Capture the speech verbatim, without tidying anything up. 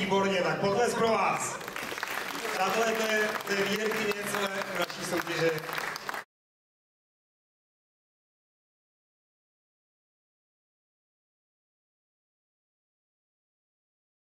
výborně, tak potlesk pro vás. Přátelé, to je, to je výherkyně celé naší soutěže.